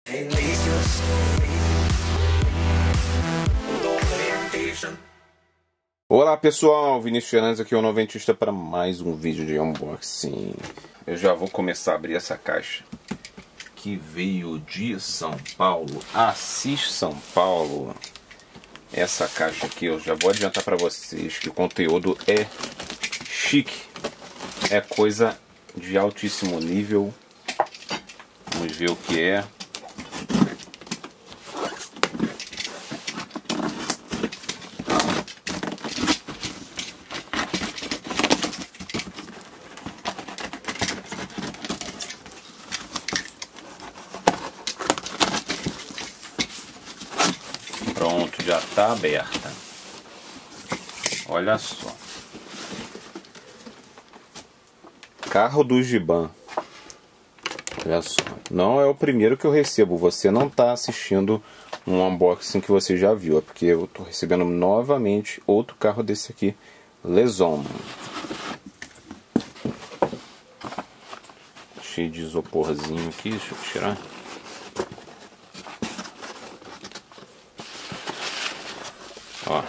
Olá pessoal, Vinícius Fernandes aqui, o Noventista, para mais um vídeo de unboxing. Eu já vou começar a abrir essa caixa que veio de São Paulo, Assis, São Paulo. Essa caixa aqui eu já vou adiantar para vocês que o conteúdo é chique, é coisa de altíssimo nível. Vamos ver o que é. Pronto, já está aberta. Olha só. Carro do Giban. Olha só. Não é o primeiro que eu recebo. Você não está assistindo um unboxing que você já viu. É porque eu estou recebendo novamente outro carro desse aqui. Leson. Cheio de isoporzinho aqui. Deixa eu tirar. Ó.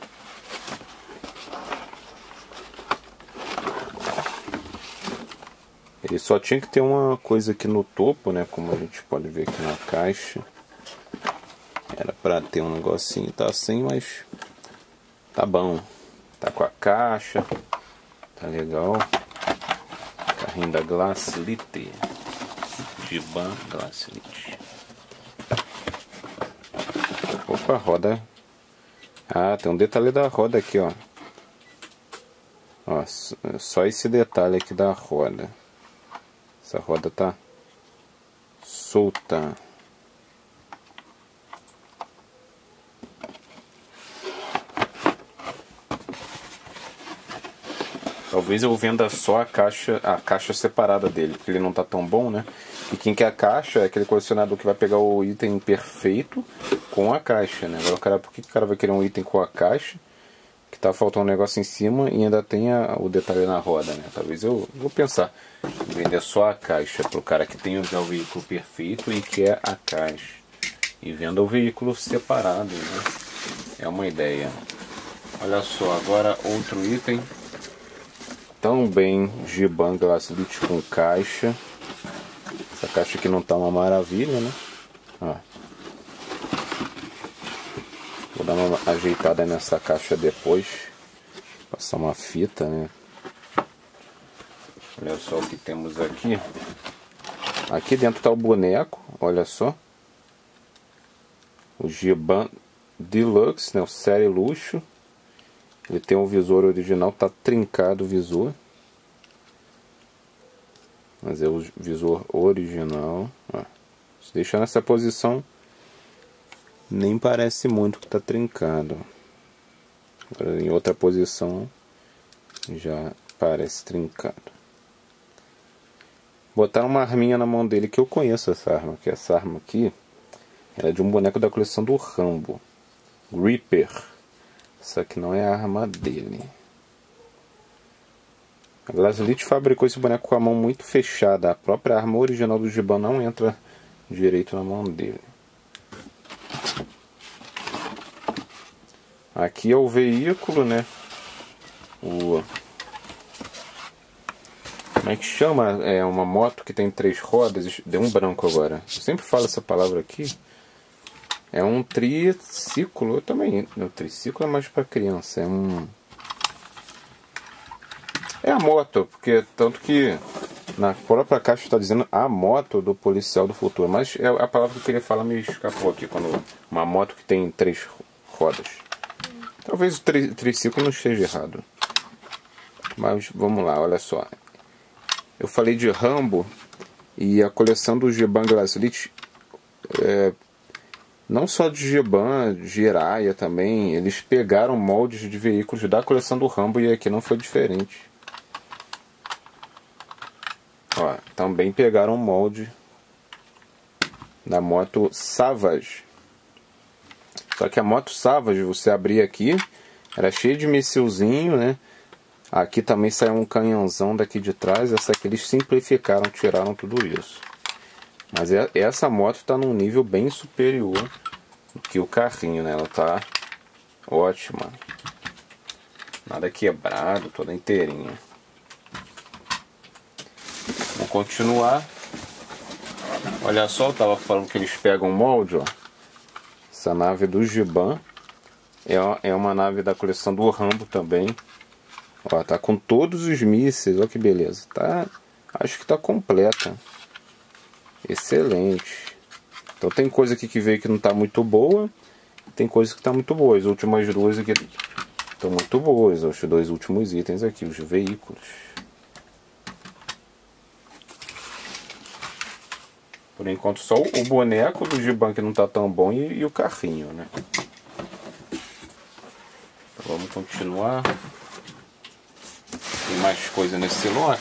Ele só tinha que ter uma coisa aqui no topo, né? Como a gente pode ver aqui na caixa. Era pra ter um negocinho, tá sem, mas tá bom. Tá com a caixa. Tá legal. Carrinho da Glacilite. Giban Glacilite. Opa, roda. Ah, tem um detalhe da roda aqui, ó. Ó, só esse detalhe aqui da roda. Essa roda tá solta. Talvez eu venda só a caixa separada dele, porque ele não tá tão bom, né? E quem quer a caixa é aquele colecionador que vai pegar o item perfeito com a caixa, né? Agora, por que o cara vai querer um item com a caixa, que tá faltando um negócio em cima e ainda tem o detalhe na roda, né? Talvez eu vou pensar em vender só a caixa pro cara que tem já o veículo perfeito e quer a caixa. E venda o veículo separado, né? É uma ideia. Olha só, agora outro item. Também Giban Glacilite com caixa. Essa caixa aqui não tá uma maravilha, né? Ó. Vou dar uma ajeitada nessa caixa depois. Passar uma fita, né? Olha só o que temos aqui. Aqui dentro tá o boneco, olha só. O Giban Deluxe, né? O série luxo. Ele tem um visor original, tá trincado o visor. Mas é o visor original. Ó. Se deixar nessa posição, nem parece muito que tá trincado. Agora, em outra posição, já parece trincado. Botaram uma arminha na mão dele que eu conheço essa arma. Que essa arma aqui era de um boneco da coleção do Rambo. Reaper. Essa aqui não é a arma dele. A Glacilite fabricou esse boneco com a mão muito fechada. A própria arma original do Giban não entra direito na mão dele. Aqui é o veículo, né? Como é que chama? É uma moto que tem 3 rodas. Deu um branco agora. Eu sempre falo essa palavra aqui. É um triciclo, eu também. O triciclo é mais para criança. É a moto, porque tanto que na própria caixa está dizendo a moto do policial do futuro. Mas é a palavra que eu queria falar me escapou aqui. Quando uma moto que tem 3 rodas. Talvez o triciclo não esteja errado. Mas vamos lá, olha só. Eu falei de Rambo e a coleção do Giban Glacilite. Não só de Giban, Jiraiya também, eles pegaram moldes de veículos da coleção do Rambo e aqui não foi diferente. Ó, também pegaram molde da moto Savage. Só que a moto Savage, você abria aqui, era cheio de missilzinho, né? Aqui também saiu um canhãozão daqui de trás. Essa aqui eles simplificaram, tiraram tudo isso. Mas essa moto está num nível bem superior do que o carrinho, né? Ela tá ótima. Nada quebrado, toda inteirinha. Vamos continuar. Olha só, eu tava falando que eles pegam molde, ó. Essa nave do Giban é uma nave da coleção do Rambo também. Ó, tá com todos os mísseis, olha que beleza. Tá, acho que tá completa. Excelente. Então tem coisa aqui que veio que não tá muito boa. Tem coisa que tá muito boa. As últimas duas aqui estão muito boas. Os dois últimos itens aqui, os veículos. Por enquanto só o boneco do Giban que não tá tão bom e o carrinho, né? Então vamos continuar. Tem mais coisa nesse lote.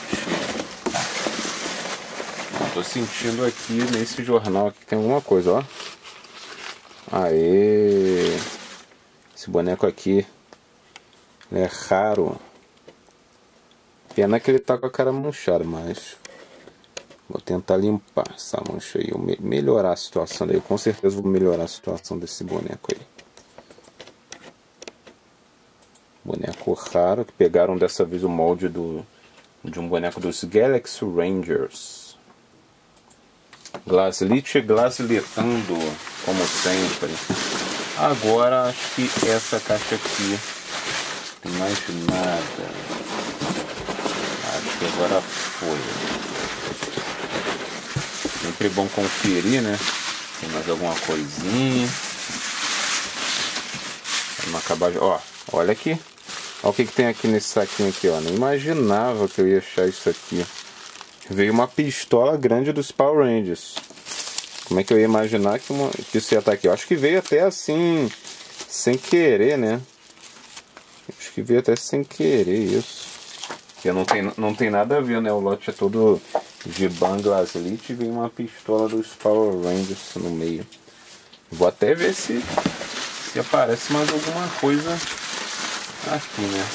Tô sentindo aqui nesse jornal aqui que tem alguma coisa, ó. Aê! Esse boneco aqui é raro. Pena que ele tá com a cara manchada, mas vou tentar limpar essa mancha aí, melhorar a situação dele. Com certeza vou melhorar a situação desse boneco aí. Boneco raro, que pegaram dessa vez o molde de um boneco dos Galaxy Rangers. Glasslit glassletando, como sempre. Agora acho que essa caixa aqui tem mais nada. Acho que agora foi. Sempre bom conferir, né? Tem mais alguma coisinha. Vamos acabar de... Ó, olha aqui. Olha o que tem aqui nesse saquinho aqui, ó. Não imaginava que eu ia achar isso aqui. Veio uma pistola grande dos Power Rangers. Como é que eu ia imaginar que isso ia estar aqui? Eu acho que veio até assim, sem querer, né? Acho que veio até sem querer isso. Porque não tem nada a ver, né? O lote é todo Giban Glasslit e veio uma pistola dos Power Rangers no meio. Vou até ver se aparece mais alguma coisa aqui, né?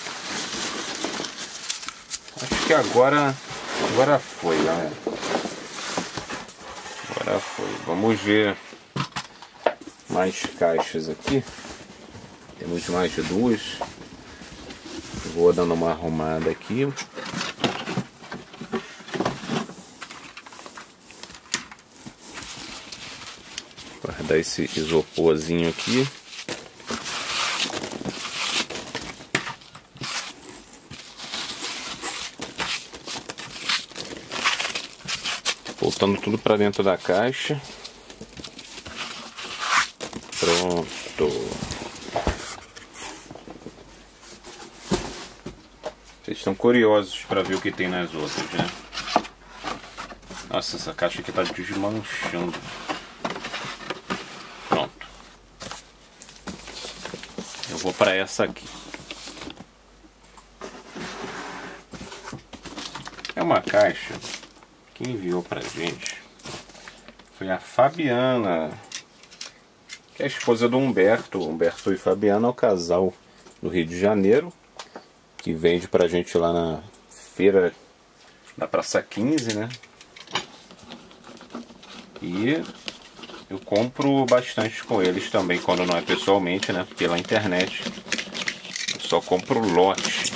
Acho que agora foi, galera. Agora foi. Vamos ver mais caixas aqui. Temos mais de duas. Vou dando uma arrumada aqui. Guardar esse isoporzinho aqui. Voltando tudo para dentro da caixa. Pronto. Vocês estão curiosos para ver o que tem nas outras, né? Nossa, essa caixa aqui tá desmanchando. Pronto. Eu vou para essa aqui. É uma caixa. Quem enviou pra gente foi a Fabiana, que é a esposa do Humberto. Humberto e Fabiana é o casal do Rio de Janeiro, que vende pra gente lá na feira da Praça 15, né? E eu compro bastante com eles também, quando não é pessoalmente, né? Pela internet. Eu só compro lote.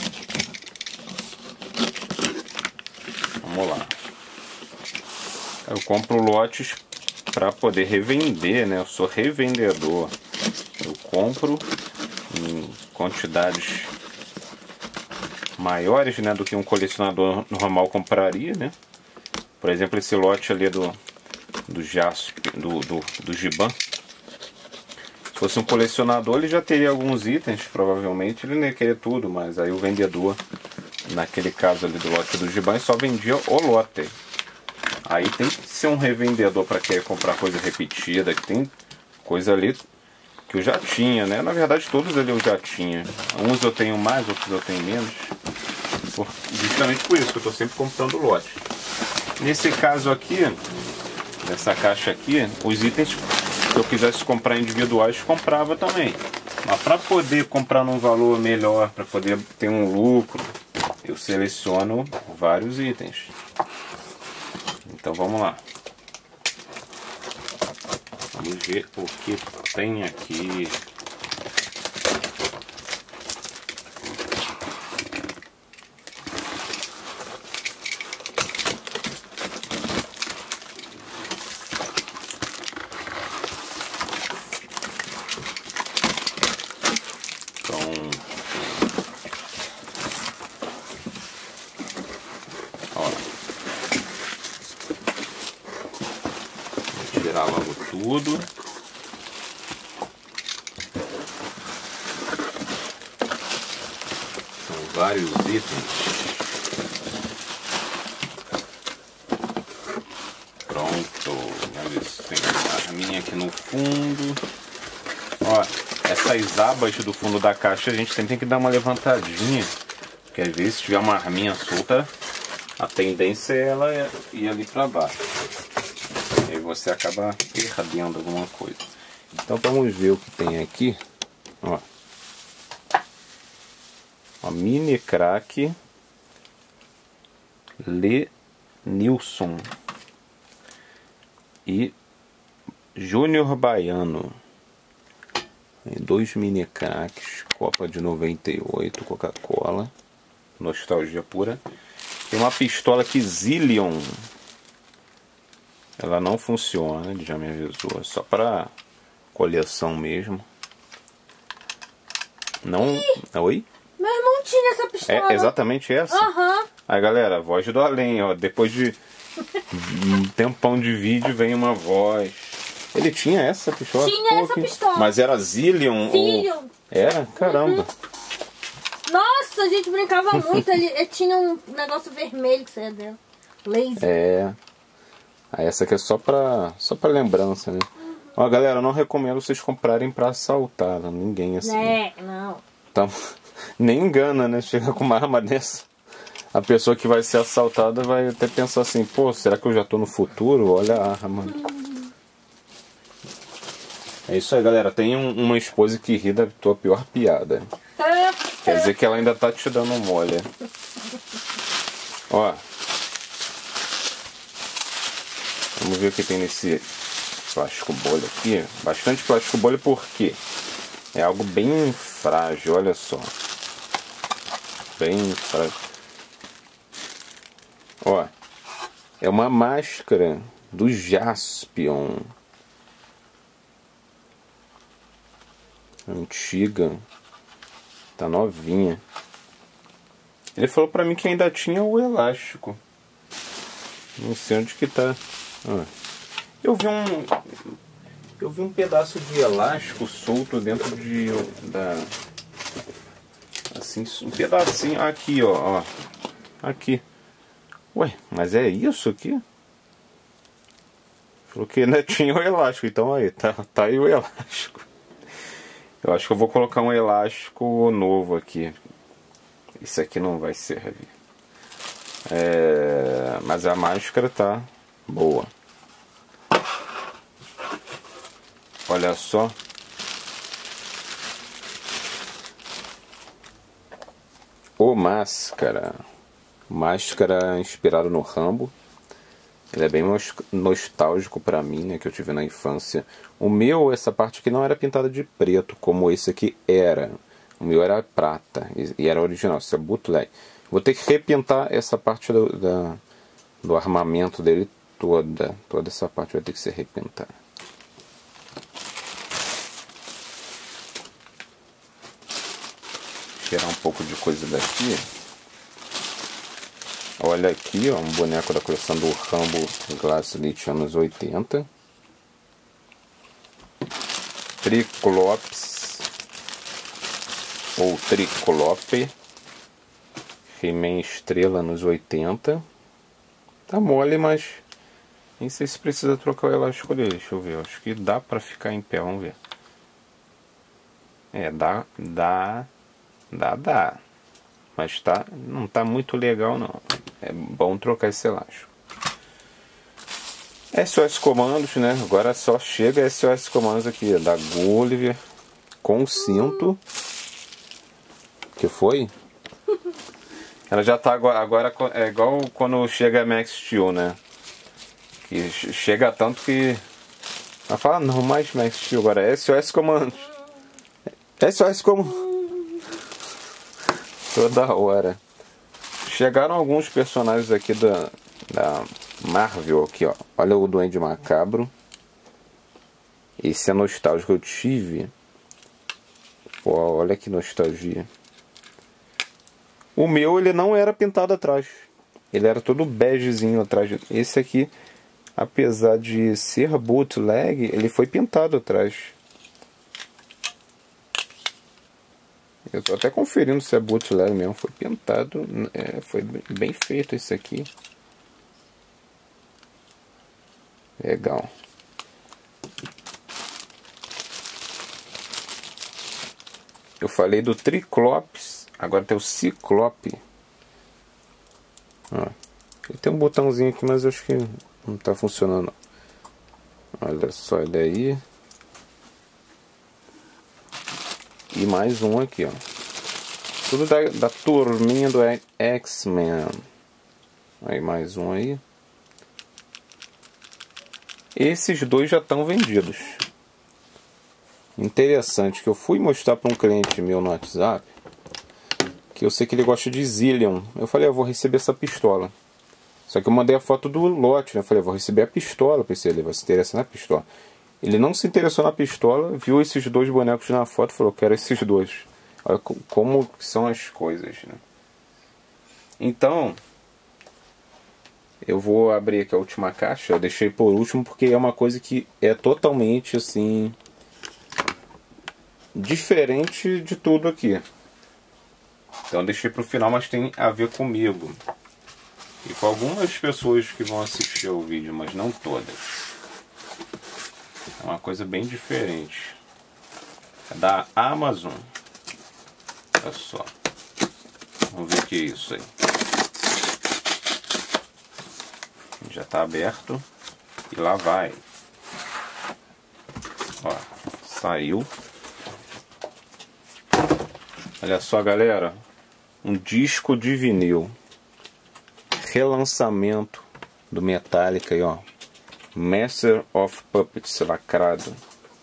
Vamos lá. Eu compro lotes para poder revender, né? Eu sou revendedor. Eu compro em quantidades maiores, né, do que um colecionador normal compraria, né? Por exemplo, esse lote ali do Giban. Se fosse um colecionador, ele já teria alguns itens, provavelmente ele não ia querer tudo, mas aí o vendedor, naquele caso ali do lote do Giban, só vendia o lote. Aí tem que ser um revendedor para querer comprar coisa repetida, que tem coisa ali que eu já tinha, né? Na verdade todos ali eu já tinha. Uns eu tenho mais, outros eu tenho menos. Justamente por isso que eu estou sempre comprando lote. Nesse caso aqui, nessa caixa aqui, os itens, se eu quisesse comprar individuais, comprava também. Mas para poder comprar num valor melhor, para poder ter um lucro, eu seleciono vários itens. Então vamos lá. Vamos ver o que tem aqui. Tirar logo tudo. São vários itens. Pronto. Vamos ver se tem uma arminha aqui no fundo. Ó, essas abas do fundo da caixa a gente sempre tem que dar uma levantadinha. Porque às vezes se tiver uma arminha solta, a tendência é ela ir ali para baixo. Aí você acaba perdendo alguma coisa. Então vamos ver o que tem aqui. Ó, uma mini crack Lenilson e Júnior Baiano. Tem 2 mini cracks, Copa de 98, Coca-Cola, nostalgia pura. Tem uma pistola aqui Zillion. Ela não funciona, ele já me avisou, é só para coleção mesmo. Não. Oi? Meu irmão tinha essa pistola. É exatamente essa? Aham. Aí galera, voz do além, ó. Depois de um tempão de vídeo vem uma voz. Ele tinha essa pistola? Tinha essa pistola. Mas era Zillion? Zillion. Ou... Era? Caramba. Nossa, a gente brincava muito. Ele tinha um negócio vermelho que saía dela. Laser. É. Aí essa aqui é só pra lembrança, né? Ó, galera, eu não recomendo vocês comprarem pra assaltar, ninguém assim. É, não. Então, nem engana, né? Chega com uma arma dessa. A pessoa que vai ser assaltada vai até pensar assim, pô, será que eu já tô no futuro? Olha a arma. É isso aí, galera. Tem uma esposa que ri da tua pior piada. Quer dizer que ela ainda tá te dando mole. Ó. Vamos ver o que tem nesse plástico bolha aqui. Bastante plástico bolha porque é algo bem frágil, olha só. Bem frágil. Ó. É uma máscara do Jaspion. Antiga. Tá novinha. Ele falou pra mim que ainda tinha o elástico. Não sei onde que tá. Eu vi um pedaço de elástico solto dentro assim, um pedacinho aqui, ó, aqui. Ué, mas é isso aqui? Falou que ainda tinha o elástico, então aí, tá aí o elástico. Eu acho que eu vou colocar um elástico novo aqui. Isso aqui não vai servir. Mas a máscara tá boa. Olha só. O Máscara. Máscara inspirado no Rambo. Ele é bem nostálgico pra mim, né? Que eu tive na infância. O meu, essa parte aqui não era pintada de preto, como esse aqui era. O meu era prata. E era original, isso é bootleg. Vou ter que repintar essa parte do armamento dele toda. Toda essa parte vai ter que ser repintada. Tirar um pouco de coisa daqui. Olha aqui, ó, um boneco da coleção do Rambo Glass Elite anos 80. Triclops ou Triclope. He-Man Estrela anos 80. Tá mole, mas nem sei se precisa trocar o elástico dele. Deixa eu ver, acho que dá pra ficar em pé, vamos ver. Dá. Mas não tá muito legal não. É bom trocar esse elástico. SOS Comandos, né? Agora só chega SOS Comandos aqui, da Gulliver com cinto. Que foi? Ela já tá agora é igual quando chega a Max Steel, né? Que chega tanto que Ela fala, não, mais tio, agora é SOS Comandos. SOS Comandos. Toda hora. Chegaram alguns personagens aqui da Marvel aqui, ó. Olha o Duende Macabro. Esse é nostálgico que eu tive. Pô, olha que nostalgia. O meu, ele não era pintado atrás. Ele era todo begezinho atrás. Esse aqui, apesar de ser bootleg, ele foi pintado atrás. Eu tô até conferindo se é bootleg mesmo. Foi pintado. Foi bem feito esse aqui. Legal. Eu falei do Triclops. Agora tem o Ciclope. Ó, ele tem um botãozinho aqui, mas eu acho que não tá funcionando. Olha só ele aí. E mais um aqui, ó. Tudo da turminha do X-Men. Aí mais um aí. Esses dois já estão vendidos. Interessante que eu fui mostrar para um cliente meu no WhatsApp, que eu sei que ele gosta de Zillion. Eu falei, eu vou receber essa pistola. Só que eu mandei a foto do lote, né? Eu falei, eu vou receber a pistola. Pensei, ele vai se interessar na pistola. Ele não se interessou na pistola, viu esses dois bonecos na foto e falou, quero esses dois. Olha como são as coisas, né? Então, eu vou abrir aqui a última caixa. Eu deixei por último porque é uma coisa que é totalmente assim diferente de tudo aqui. Então eu deixei para o final, mas tem a ver comigo e com algumas pessoas que vão assistir ao vídeo, mas não todas. É uma coisa bem diferente. É da Amazon. Olha só. Vamos ver o que é isso aí. Já está aberto. E lá vai. Ó, saiu. Olha só, galera. Um disco de vinil. Relançamento do Metallica aí, ó. Master of Puppets lacrado.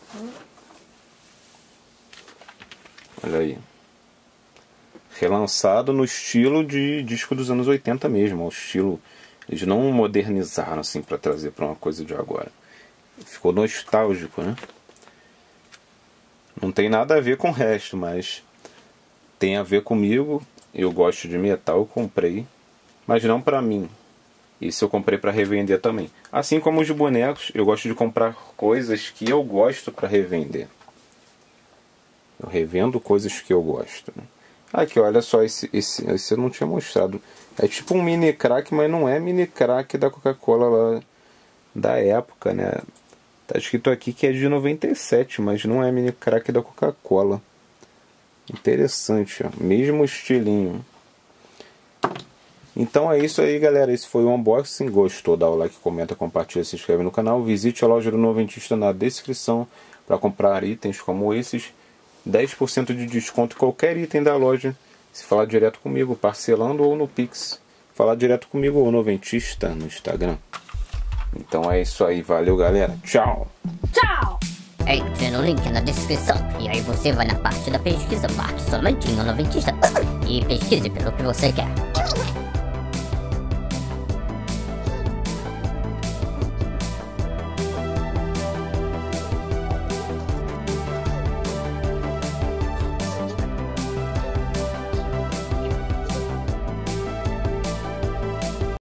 Olha aí. Relançado no estilo de disco dos anos 80 mesmo. O estilo. Eles não modernizaram assim para trazer para uma coisa de agora. Ficou nostálgico, né? Não tem nada a ver com o resto, mas tem a ver comigo. Eu gosto de metal, eu comprei, mas não para mim. Isso eu comprei para revender também. Assim como os bonecos, eu gosto de comprar coisas que eu gosto para revender. Eu revendo coisas que eu gosto. Aqui, olha só, esse eu não tinha mostrado. É tipo um mini crack, mas não é mini crack da Coca-Cola lá da época, né? Tá escrito aqui que é de 97, mas não é mini crack da Coca-Cola. Interessante, ó. Mesmo estilinho. Então é isso aí, galera. Esse foi o unboxing. Gostou? Dá o like, comenta, compartilha, se inscreve no canal. Visite a loja do Noventista na descrição para comprar itens como esses. 10% de desconto em qualquer item da loja. Se falar direto comigo, parcelando ou no Pix. Falar direto comigo ou Noventista no Instagram. Então é isso aí. Valeu, galera. Tchau. Tchau. Entre no link na descrição e aí você vai na parte da pesquisa, marque somente no Noventista e pesquise pelo que você quer.